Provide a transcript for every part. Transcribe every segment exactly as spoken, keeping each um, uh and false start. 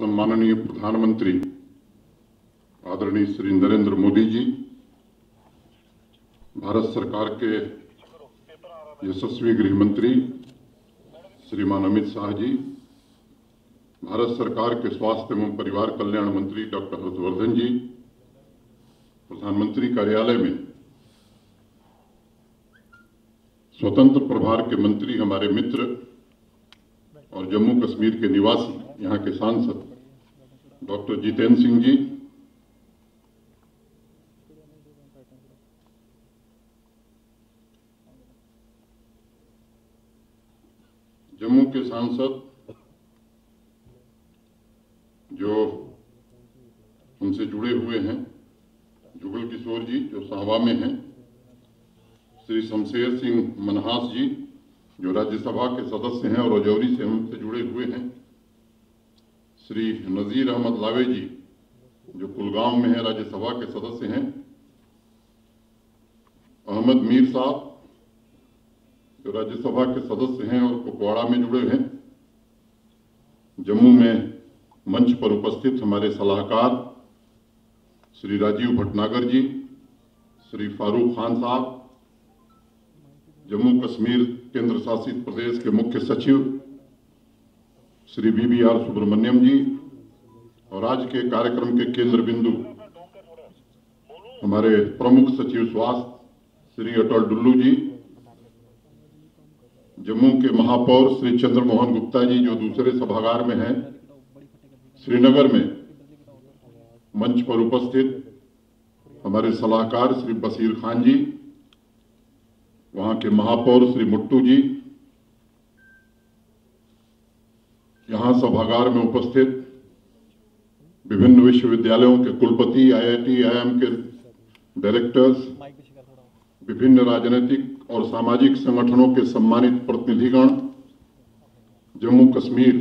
सम्माननीय प्रधानमंत्री आदरणीय श्री नरेंद्र मोदी जी, भारत सरकार के यशस्वी गृह मंत्री श्रीमान अमित शाह जी, भारत सरकार के स्वास्थ्य एवं परिवार कल्याण मंत्री डॉक्टर हर्षवर्धन जी, प्रधानमंत्री कार्यालय में स्वतंत्र प्रभार के मंत्री हमारे मित्र और जम्मू कश्मीर के निवासी यहाँ के सांसद डॉक्टर जितेंद्र सिंह जी, जम्मू के सांसद जो उनसे जुड़े हुए हैं, जुगल किशोर जी जो साहवा में हैं, श्री शमशेर सिंह मनहास जी जो राज्यसभा के सदस्य हैं और रजौरी से हमसे जुड़े हुए हैं, श्री नजीर अहमद लावे जी जो कुलगांव में है, राज्यसभा के सदस्य हैं, अहमद मीर साहब जो राज्यसभा के सदस्य हैं और कुपवाड़ा में जुड़े हैं, जम्मू में मंच पर उपस्थित हमारे सलाहकार श्री राजीव भटनागर जी, श्री फारूक खान साहब, जम्मू कश्मीर केंद्र शासित प्रदेश के मुख्य सचिव Shri B B R Subrahmanyam ji, और आज के कार्यक्रम के केंद्र बिंदु हमारे प्रमुख सचिव स्वास्थ्य श्री अटल डुल्लू जी, जम्मू के महापौर श्री चंद्रमोहन गुप्ता जी जो दूसरे सभागार में हैं, श्रीनगर में मंच पर उपस्थित हमारे सलाहकार श्री बशीर खान जी, वहां के महापौर श्री मुट्टू जी, यहां सभागार में उपस्थित विभिन्न विश्वविद्यालयों के कुलपति, I I T, I I M के डायरेक्टर्स, विभिन्न राजनीतिक और सामाजिक संगठनों के सम्मानित प्रतिनिधिगण, जम्मू कश्मीर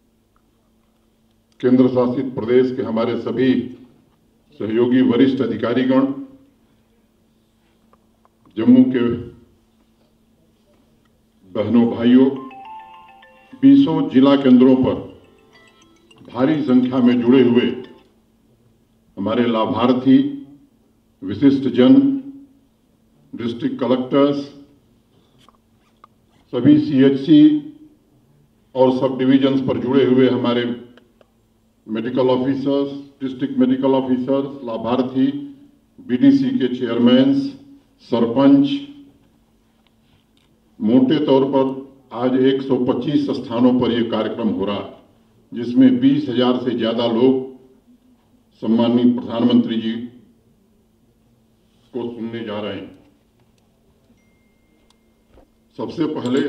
केंद्र शासित प्रदेश के हमारे सभी सहयोगी वरिष्ठ अधिकारीगण, जम्मू के बहनों भाइयों, बीसों जिला केंद्रों पर भारी संख्या में जुड़े हुए हमारे लाभार्थी, विशिष्ट जन, डिस्ट्रिक्ट कलेक्टर्स, सभी सी एच सी और सब डिविजन्स पर जुड़े हुए हमारे medical officers, district medical officers, लाभार्थी, बी डी सी के चेयरमैन्स, सरपंच, मोटे तौर पर आज एक सौ पच्चीस स्थानों पर यह कार्यक्रम हो रहा है, जिसमें बीस हजार से ज्यादा लोग सम्माननीय प्रधानमंत्री जी को सुनने जा रहे हैं। सबसे पहले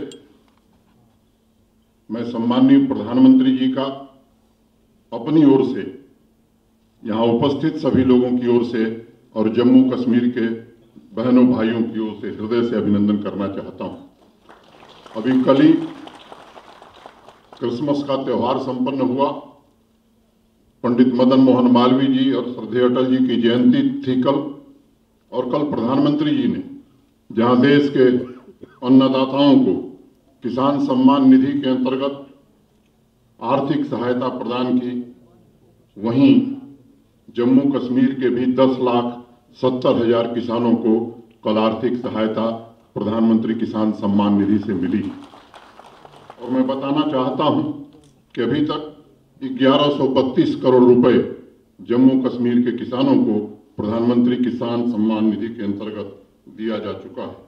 मैं सम्माननीय प्रधानमंत्री जी का अपनी ओर से, यहां उपस्थित सभी लोगों की ओर से और जम्मू कश्मीर के बहनों भाइयों की ओर से हृदय से अभिनंदन करना चाहता हूं। अभी कल ही क्रिसमस का त्यौहार संपन्न हुआ। पंडित मदन मोहन मालवीय जी और श्रद्धेय अटल जी की जयंती थी कल, और कल प्रधानमंत्री जी ने जहां देश के अन्नदाताओं को किसान सम्मान निधि के अंतर्गत आर्थिक सहायता प्रदान की, वहीं जम्मू कश्मीर के भी दस लाख सत्तर हजार किसानों को कल आर्थिक सहायता प्रधानमंत्री किसान सम्मान निधि से मिली। और मैं बताना चाहता हूं कि अभी तक ग्यारह सौ बत्तीस करोड़ रुपए जम्मू कश्मीर के किसानों को प्रधानमंत्री किसान सम्मान निधि के अंतर्गत दिया जा चुका है।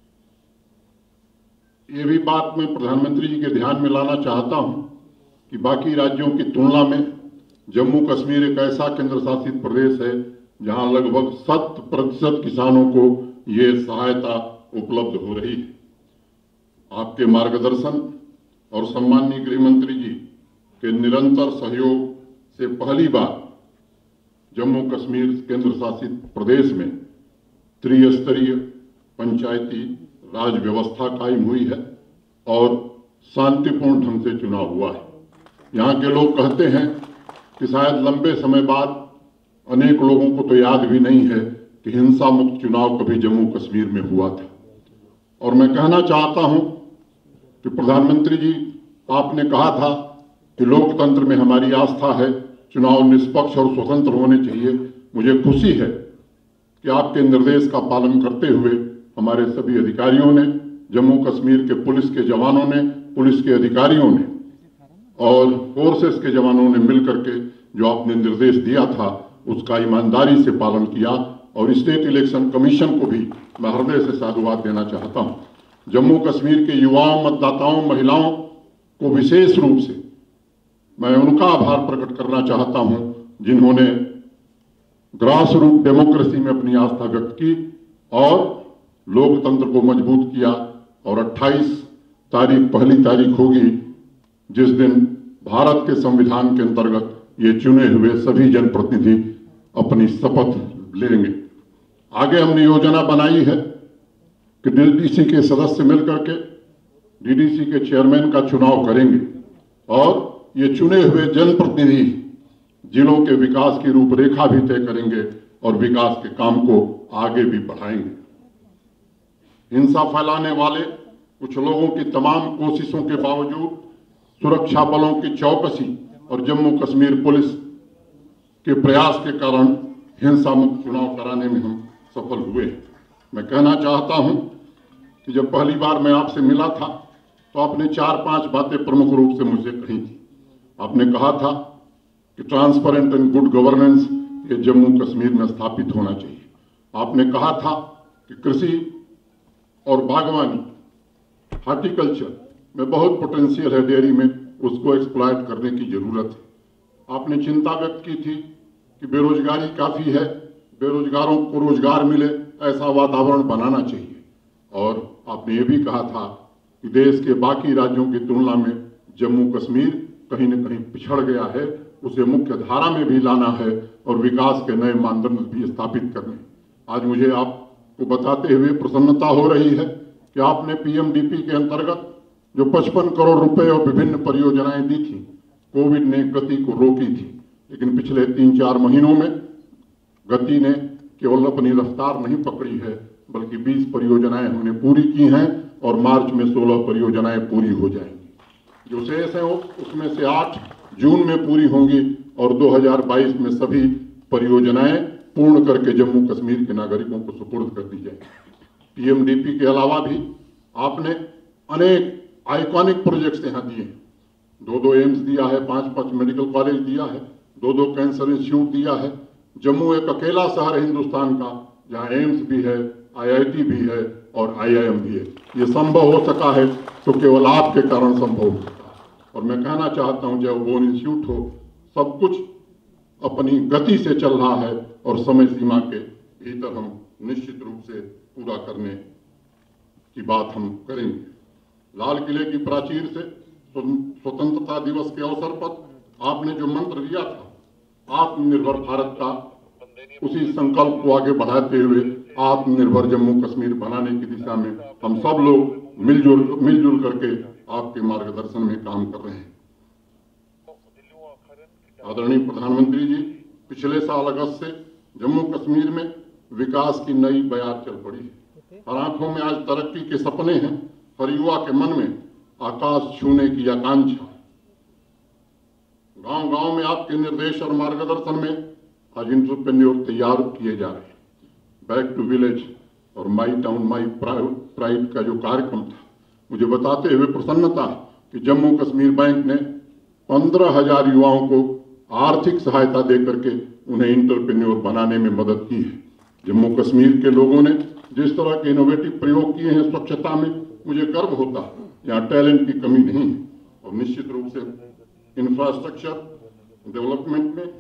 ये भी बात मैं प्रधानमंत्री जी के ध्यान में लाना चाहता हूं कि बाकी राज्यों की तुलना में जम्मू कश्मीर एक ऐसा केंद्र शासित प्रदेश है जहां लगभग शत प्रतिशत किसानों को ये सहायता उपलब्ध हो रही है। आपके मार्गदर्शन और सम्माननीय गृह मंत्री जी के निरंतर सहयोग से पहली बार जम्मू कश्मीर केंद्र शासित प्रदेश में त्रिस्तरीय पंचायती राज व्यवस्था कायम हुई है और शांतिपूर्ण ढंग से चुनाव हुआ है। यहाँ के लोग कहते हैं कि शायद लंबे समय बाद अनेक लोगों को तो याद भी नहीं है कि हिंसा मुक्त चुनाव कभी जम्मू कश्मीर में हुआ था। और मैं कहना चाहता हूं कि प्रधानमंत्री जी, आपने कहा था कि लोकतंत्र में हमारी आस्था है, चुनाव निष्पक्ष और स्वतंत्र होने चाहिए। मुझे खुशी है कि आपके निर्देश का पालन करते हुए हमारे सभी अधिकारियों ने, जम्मू कश्मीर के पुलिस के जवानों ने, पुलिस के अधिकारियों ने और फोर्सेस के जवानों ने मिलकर के जो आपने निर्देश दिया था उसका ईमानदारी से पालन किया। और स्टेट इलेक्शन कमीशन को भी मैं हृदय से साधुवाद देना चाहता हूं। जम्मू कश्मीर के युवाओं, मतदाताओं, महिलाओं को विशेष रूप से मैं उनका आभार प्रकट करना चाहता हूं जिन्होंने ग्रास रूट डेमोक्रेसी में अपनी आस्था व्यक्त की और लोकतंत्र को मजबूत किया। और अट्ठाईस तारीख पहली तारीख होगी जिस दिन भारत के संविधान के अंतर्गत ये चुने हुए सभी जनप्रतिनिधि अपनी शपथ लेंगे। आगे हमने योजना बनाई है कि डीडीसी के सदस्य मिलकर के डीडीसी के चेयरमैन का चुनाव करेंगे और ये चुने हुए जनप्रतिनिधि जिलों के विकास की रूपरेखा भी तय करेंगे और विकास के काम को आगे भी बढ़ाएंगे। हिंसा फैलाने वाले कुछ लोगों की तमाम कोशिशों के बावजूद सुरक्षा बलों की चौकसी और जम्मू कश्मीर पुलिस के प्रयास के कारण हिंसा मुक्त चुनाव कराने में हम सफल हुए। मैं कहना चाहता हूं कि जब पहली बार मैं आपसे मिला था तो आपने चार पांच बातें प्रमुख रूप से मुझसे कही थी। आपने कहा था कि ट्रांसपेरेंट एंड गुड गवर्नेंस ये जम्मू कश्मीर में स्थापित होना चाहिए। आपने कहा था कि कृषि और बागवानी, हार्टिकल्चर में बहुत पोटेंशियल है डेयरी में, उसको एक्सप्लॉयट करने की जरूरत है। आपने चिंता व्यक्त की थी कि बेरोजगारी काफी है, बेरोजगारों को रोजगार मिले ऐसा वातावरण बनाना चाहिए। और आपने ये भी कहा था कि देश के बाकी राज्यों की तुलना में जम्मू कश्मीर कहीं न कहीं पिछड़ गया है, उसे मुख्य धारा में भी लाना है और विकास के नए मानदंड भी स्थापित करने। आज मुझे आपको बताते हुए प्रसन्नता हो रही है कि आपने पीएमडीपी के अंतर्गत जो पचपन करोड़ रुपए और विभिन्न परियोजनाएं दी थी, कोविड ने गति को रोकी थी, लेकिन पिछले तीन चार महीनों में गति ने केवल अपनी रफ्तार नहीं पकड़ी है बल्कि बीस परियोजनाएं हमने पूरी की हैं और मार्च में सोलह परियोजनाएं पूरी हो जाएंगी। जो शेष है उसमें से आठ जून में पूरी होंगी और दो हज़ार बाईस में सभी परियोजनाएं पूर्ण करके जम्मू कश्मीर के नागरिकों को सुपुर्द कर दी जाएगी। पीएमडीपी के अलावा भी आपने अनेक आइकॉनिक प्रोजेक्ट्स यहाँ दिए हैं। दो दो एम्स दिया है, पांच पांच मेडिकल कॉलेज दिया है, दो दो कैंसर इंस्टीट्यूट दिया है। जम्मू एक अकेला शहर है हिंदुस्तान का जहाँ एम्स भी है, आईआईटी भी है और आईआईएम भी है। ये संभव हो सका है तो केवल आपके कारण संभव हो सका। और मैं कहना चाहता हूँ चाहे वो इंस्टीट्यूट हो, सब कुछ अपनी गति से चल रहा है और समय सीमा के भीतर हम निश्चित रूप से पूरा करने की बात हम करेंगे। लाल किले की प्राचीर से स्वतंत्रता दिवस के अवसर पर आपने जो मंत्र दिया था आत्मनिर्भर भारत का, उसी संकल्प को आगे बढ़ाते हुए आत्मनिर्भर जम्मू कश्मीर बनाने की दिशा में हम सब लोग मिलजुल मिलजुल करके आपके मार्गदर्शन में काम कर रहे हैं। आदरणीय प्रधानमंत्री जी, पिछले साल अगस्त से जम्मू कश्मीर में विकास की नई बयार चल पड़ी है। हर आंखों में आज तरक्की के सपने हैं, हर युवा के मन में आकाश छूने की आकांक्षा। गांव गांव में आपके निर्देश और मार्गदर्शन में आज एंटरप्रेन्योर तैयार किए जा रहे हैं। बैक टू विलेज और माई टाउन माई प्राइड का जो कार्यक्रम था, मुझे बताते हुए प्रसन्नता है कि जम्मू कश्मीर बैंक ने पंद्रह हजार युवाओं को आर्थिक सहायता देकर के उन्हें एंटरप्रेन्योर बनाने में मदद की है। जम्मू कश्मीर के लोगों ने जिस तरह के इनोवेटिव प्रयोग किए हैं स्वच्छता में, मुझे गर्व होता है। यहाँ टैलेंट की कमी नहीं है और निश्चित रूप से इंफ्रास्ट्रक्चर डेवलपमेंट में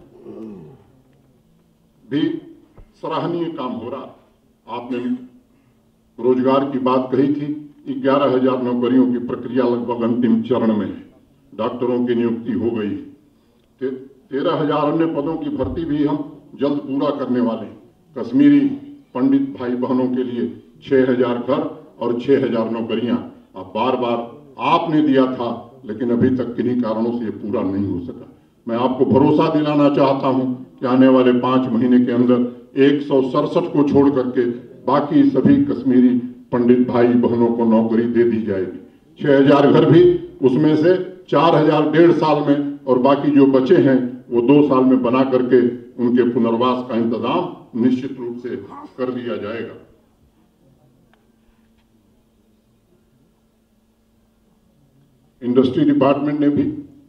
भी सराहनीय काम हो रहा है। आपने रोजगार की बात कही थी, ग्यारह हजार नौकरियों की प्रक्रिया लगभग अंतिम चरण में है। डॉक्टरों की नियुक्ति हो गई है। ते, तेरह हजार अन्य पदों की भर्ती भी हम जल्द पूरा करने वाले हैं। कश्मीरी पंडित भाई बहनों के लिए छह हजार घर और छह हजार नौकरियां अब बार बार आपने दिया था, लेकिन अभी तक किन्हीं कारणों से ये पूरा नहीं हो सका। मैं आपको भरोसा दिलाना चाहता हूं कि आने वाले पांच महीने के अंदर एक सौ सड़सठ को छोड़ करके बाकी सभी कश्मीरी पंडित भाई बहनों को नौकरी दे दी जाएगी। छह हजार घर भी, उसमें से चार हजार डेढ़ साल में और बाकी जो बचे हैं वो दो साल में बना करके उनके पुनर्वास का इंतजाम निश्चित रूप से कर लिया जाएगा। इंडस्ट्री डिपार्टमेंट ने भी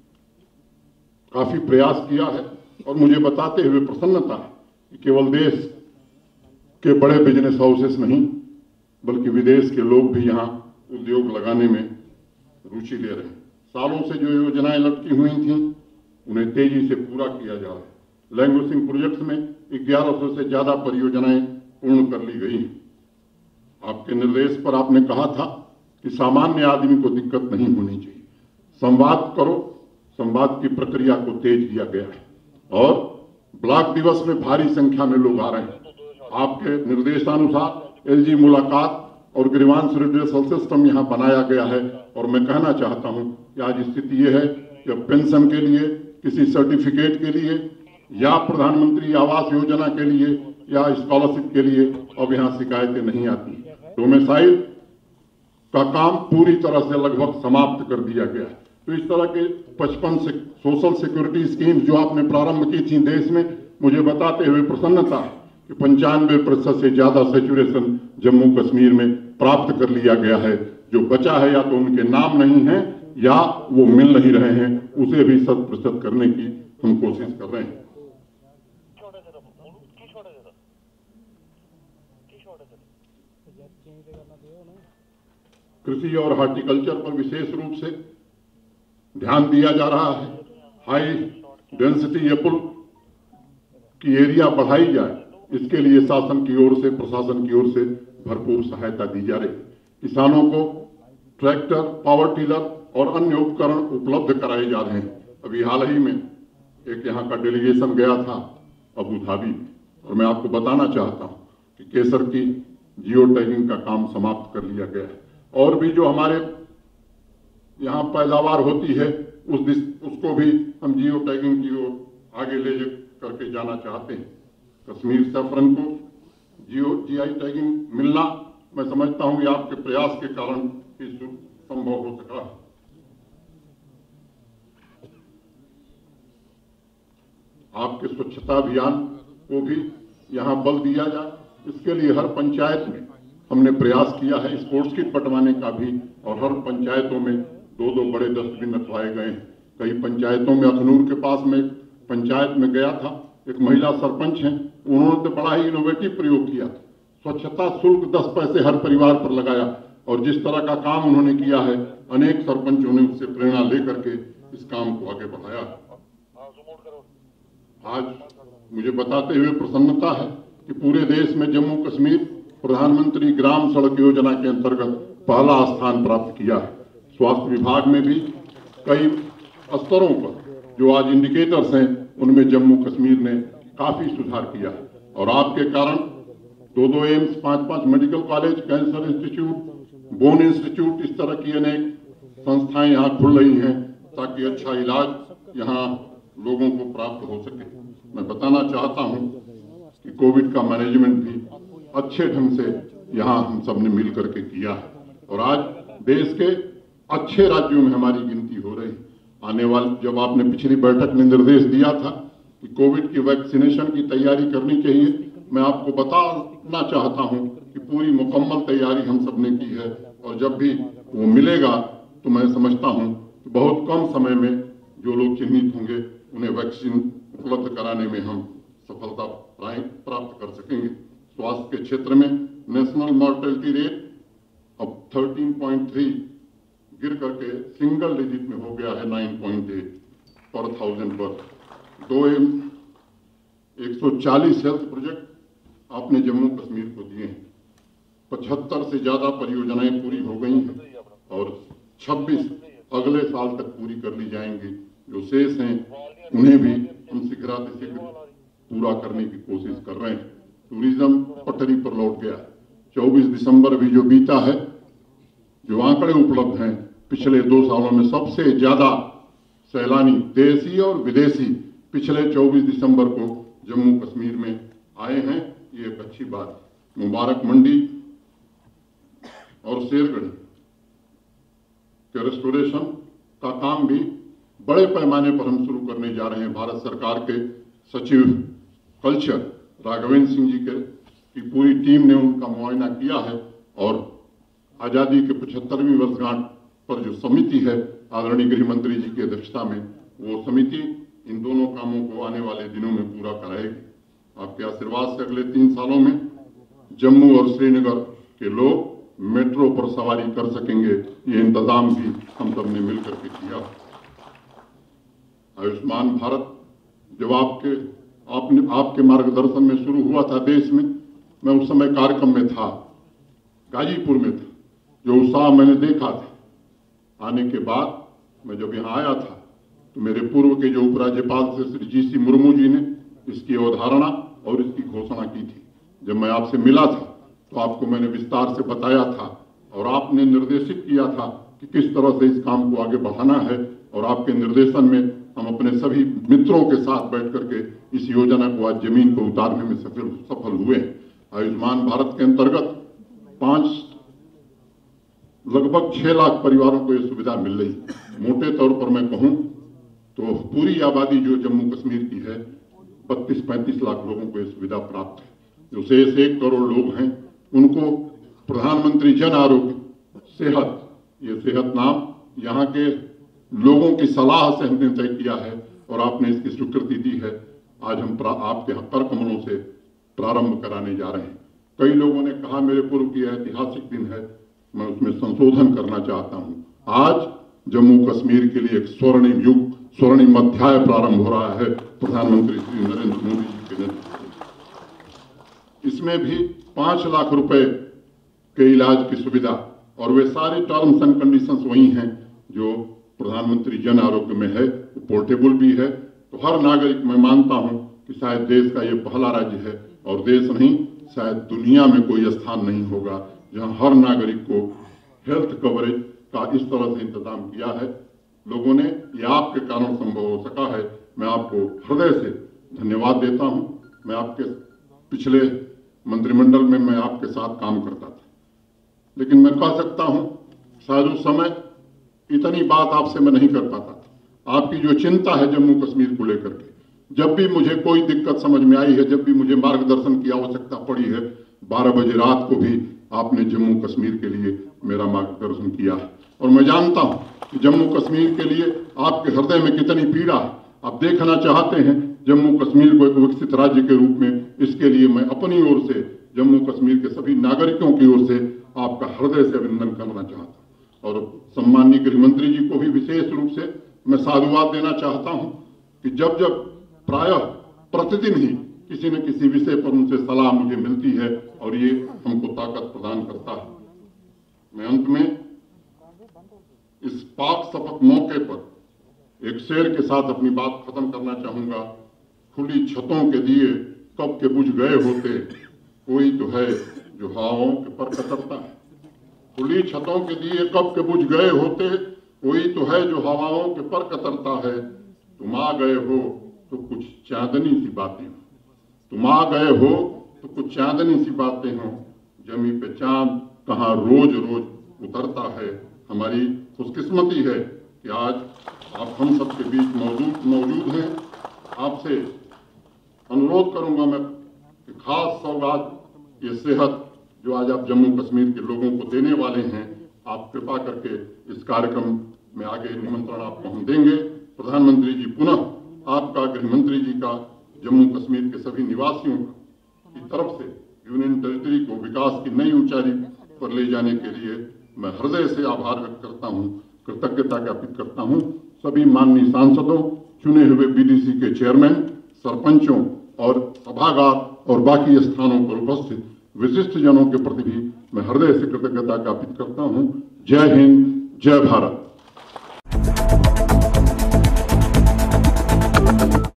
काफी प्रयास किया है और मुझे बताते हुए प्रसन्नता है कि केवल देश के बड़े बिजनेस हाउसेस नहीं बल्कि विदेश के लोग भी यहाँ उद्योग लगाने में रुचि ले रहे हैं। सालों से जो योजनाएं लटकी हुई थी उन्हें तेजी से पूरा किया जा रहा है। लैंग्वेजिंग प्रोजेक्ट्स में ग्यारह सौ से ज्यादा परियोजनाएं पूर्ण कर ली गई। आपके निर्देश पर आपने कहा था कि सामान्य आदमी को दिक्कत नहीं होनी चाहिए, संवाद करो, संवाद की प्रक्रिया को तेज किया गया है और ब्लॉक दिवस में भारी संख्या में लोग आ रहे हैं। आपके निर्देशानुसार एलजी मुलाकात और ग्रीवांस रिड्रेसल सिस्टम यहाँ बनाया गया है और मैं कहना चाहता हूँ कि आज स्थिति यह है कि पेंशन के लिए, किसी सर्टिफिकेट के लिए या प्रधानमंत्री आवास योजना के लिए या स्कॉलरशिप के लिए अब यहाँ शिकायतें नहीं आती। डोमिसाइल का काम पूरी तरह से लगभग समाप्त कर दिया गया है। तो इस तरह के पचपन से सोशल सिक्योरिटी स्कीम जो आपने प्रारंभ की थी देश में, मुझे बताते हुए प्रसन्नता है कि पंचानवे प्रतिशत से ज्यादा सेचुरेशन जम्मू कश्मीर में प्राप्त कर लिया गया है। जो बचा है या तो उनके नाम नहीं है या वो मिल नहीं रहे हैं, उसे भी शत प्रतिशत करने की हम कोशिश कर रहे हैं। कृषि और हॉर्टिकल्चर पर विशेष रूप से ध्यान दिया जा रहा है। हाई डेंसिटी एप्पल की एरिया बढ़ाई जाए, इसके लिए शासन की ओर से, प्रशासन की ओर से भरपूर सहायता दी जा रही है। किसानों को ट्रैक्टर, पावर टिलर और अन्य उपकरण उपलब्ध कराए जा रहे हैं। अभी हाल ही में एक यहाँ का डेलीगेशन गया था अबू धाबी और मैं आपको बताना चाहता हूँ कि केसर की जियो टैगिंग का काम समाप्त कर लिया गया है और भी जो हमारे यहाँ पैदावार होती है उस दिस, उसको भी हम जियो टैगिंग की ओर आगे ले करके जाना चाहते हैं। कश्मीर सैफरन को जियो जीआई टैगिंग मिलना, मैं समझता हूँ कि आपके प्रयास के कारण ही संभव हो सका। आपके स्वच्छता अभियान को भी यहाँ बल दिया जाए, इसके लिए हर पंचायत में हमने प्रयास किया है स्पोर्ट्स किट बंटवाने का भी और हर पंचायतों में दो दो बड़े डस्टबिन रखवाए गए हैं। कई पंचायतों में अखनूर के पास में पंचायत में गया था, एक महिला सरपंच हैं, उन्होंने तो बड़ा ही इनोवेटिव प्रयोग किया। स्वच्छता शुल्क दस पैसे हर परिवार पर लगाया और जिस तरह का काम उन्होंने किया है अनेक सरपंचों ने उससे प्रेरणा लेकर के इस काम को आगे बढ़ाया। आज मुझे बताते हुए प्रसन्नता है कि पूरे देश में जम्मू कश्मीर प्रधानमंत्री ग्राम सड़क योजना के अंतर्गत पहला स्थान प्राप्त किया है। स्वास्थ्य विभाग में भी कई स्तरों पर जो आज इंडिकेटर्स हैं उनमें जम्मू कश्मीर ने काफी सुधार किया है और आपके कारण दो दो एम्स, पांच पांच medical college, cancer institute, bone institute, इस तरह की अनेक संस्थाएं यहाँ खुल रही हैं ताकि अच्छा इलाज यहाँ लोगों को प्राप्त हो सके। मैं बताना चाहता हूँ कि कोविड का मैनेजमेंट भी अच्छे ढंग से यहाँ हम सब ने मिल करके किया है और आज देश के अच्छे राज्यों में हमारी गिनती हो रही है। आने वाले, जब आपने पिछली बैठक में निर्देश दिया था कि कोविड की वैक्सीनेशन की तैयारी करनी चाहिए, मैं आपको बताना चाहता हूं कि पूरी मुकम्मल तैयारी हम सब ने की है और जब भी वो मिलेगा तो मैं समझता हूं कि बहुत कम समय में जो लोग चिन्हित होंगे उन्हें वैक्सीन उपलब्ध कराने में हम सफलता प्राप्त कर सकेंगे। स्वास्थ्य के क्षेत्र में नेशनल मॉर्टेलिटी रेट अब तेरह पॉइंट तीन गिर करके सिंगल डिजिट में हो गया है नौ पॉइंट आठ पर थाउजेंड पर। दो एम एक सौ चालीस हेल्थ प्रोजेक्ट आपने जम्मू कश्मीर को दिए हैं। पचहत्तर से ज्यादा परियोजनाएं पूरी हो गई हैं और छब्बीस अगले साल तक पूरी कर ली जाएंगी। जो शेष हैं उन्हें भी हम शीघ्रातिशीघ्र पूरा करने की कोशिश कर रहे हैं। टूरिज्म पटरी पर लौट गया। चौबीस दिसंबर भी जो बीता है, जो आंकड़े उपलब्ध हैं, पिछले दो सालों में सबसे ज्यादा सैलानी देशी और विदेशी पिछले चौबीस दिसंबर को जम्मू कश्मीर में आए हैं। ये एक अच्छी बात है। मुबारक मंडी और शेरगढ़ के रेस्टोरेशन का काम भी बड़े पैमाने पर हम शुरू करने जा रहे हैं। भारत सरकार के सचिव कल्चर राघवेंद्र सिंह जी के की पूरी टीम ने उनका मुआयना किया है और आज़ादी के पचहत्तरवीं वर्षगांठ पर जो समिति है आदरणीय गृह मंत्री जी की अध्यक्षता में, वो समिति इन दोनों कामों को आने वाले दिनों में पूरा कराएगी। आपके आशीर्वाद से अगले तीन सालों में जम्मू और श्रीनगर के लोग मेट्रो पर सवारी कर सकेंगे। ये इंतजाम भी हम सब ने मिलकर के किया। आयुष्मान भारत जब आपके आपने आपके मार्गदर्शन में शुरू हुआ था देश में, मैं उस समय कार्यक्रम में था, गाजीपुर में था। जो उत्साह मैंने देखा था, आने के बाद मैं जब यहाँ आया था तो मेरे पूर्व के जो उपराज्यपाल थे श्री जी सी मुर्मू जी ने इसकी अवधारणा और इसकी घोषणा की थी। जब मैं आपसे मिला था तो आपको मैंने विस्तार से बताया था और आपने निर्देशित किया था कि किस तरह से इस काम को आगे बढ़ाना है, और आपके निर्देशन में हम अपने सभी मित्रों के साथ बैठ करके इस योजना को आज जमीन पर उतारने में सफल सफल हुए हैं। आयुष्मान भारत के अंतर्गत पांच लगभग छह लाख परिवारों को यह सुविधा मिल रही है। मोटे तौर पर मैं कहूं तो पूरी आबादी जो जम्मू कश्मीर की है बत्तीस पैंतीस लाख लोगों को यह सुविधा प्राप्त है। जो शेष एक करोड़ लोग हैं उनको प्रधानमंत्री जन आरोग्य सेहत, ये सेहत नाम यहाँ के लोगों की सलाह से हमने तय किया है और आपने इसकी स्वीकृति दी है। आज हम आपके कर कमलों से प्रारंभ कराने जा रहे हैं। कई लोगों ने कहा मेरे पूर्व की ऐतिहासिक दिन है, मैं उसमें संशोधन करना चाहता हूं। आज जम्मू कश्मीर के लिए एक स्वर्णिम युग, स्वर्णिम अध्याय प्रारंभ हो रहा है प्रधानमंत्री श्री नरेंद्र मोदी जी के नेतृत्व में। इसमें भी पांच लाख रुपए के इलाज की सुविधा, और वे सारे टर्म्स एंड कंडीशंस वही हैं जो प्रधानमंत्री जन आरोग्य में है, वो पोर्टेबल भी है। तो हर नागरिक, मैं मानता हूं कि शायद देश का ये पहला राज्य है और देश नहीं शायद दुनिया में कोई स्थान नहीं होगा जहां हर नागरिक को हेल्थ कवरेज का इस तरह से इंतजाम किया है। लोगों ने, ये आपके कारण संभव हो सका है। मैं आपको हृदय से धन्यवाद देता हूं। मैं आपके पिछले मंत्रिमंडल में मैं आपके साथ काम करता था, लेकिन मैं कह सकता हूं शायद उस समय इतनी बात आपसे मैं नहीं कर पाता था। आपकी जो चिंता है जम्मू कश्मीर को लेकर के, जब भी मुझे कोई दिक्कत समझ में आई है, जब भी मुझे मार्गदर्शन की आवश्यकता पड़ी है, बारह बजे रात को भी आपने जम्मू कश्मीर के लिए मेरा मार्गदर्शन किया है। और मैं जानता हूं कि जम्मू कश्मीर के लिए आपके हृदय में कितनी पीड़ा है। आप देखना चाहते हैं जम्मू कश्मीर को एक विकसित राज्य के रूप में। इसके लिए मैं अपनी ओर से जम्मू कश्मीर के सभी नागरिकों की ओर से आपका हृदय से अभिनंदन करना चाहता हूँ। और सम्माननीय गृह मंत्री जी को भी विशेष रूप से मैं साधुवाद देना चाहता हूं कि जब जब प्रायः प्रतिदिन ही किसी न किसी विषय पर उनसे सलाह मुझे मिलती है और ये हमको ताकत प्रदान करता है। मैं अंत में इस पाक शपथ मौके पर एक शेर के साथ अपनी बात खत्म करना चाहूंगा। खुली छतों के दिए कब के बुझ गए होते, कोई तो है जो हवाओं के पर कतरता है। खुली छतों के दिए कब के बुझ गए होते, कोई तो है जो हवाओं के पर कतरता है। तुम आ गए हो तो कुछ चांदनी सी बातें हो, तुम आ गए हो तो कुछ चांदनी सी बातें हो। जमी पे चांद कहाँ रोज रोज उतरता है। हमारी खुशकिस्मती है कि आज आप हम सबके बीच मौजूद मौजूद हैं। आपसे अनुरोध करूंगा मैं कि खास सौगात ये सेहत जो आज आप जम्मू कश्मीर के लोगों को देने वाले हैं, आप कृपा करके इस कार्यक्रम में आगे निमंत्रण आपको हम देंगे। प्रधानमंत्री जी पुनः आपका, गृह मंत्री जी का, जम्मू कश्मीर के सभी निवासियों की तरफ से यूनियन टेरिटरी को विकास की नई ऊंचाई पर ले जाने के लिए मैं हृदय से आभार व्यक्त करता हूं, कृतज्ञता ज्ञापित करता हूं। सभी माननीय सांसदों, चुने हुए बीडीसी के चेयरमैन, सरपंचों और सभागार और बाकी स्थानों पर उपस्थित विशिष्ट जनों के प्रति भी मैं हृदय से कृतज्ञता ज्ञापित करता हूं। जय हिंद, जय भारत।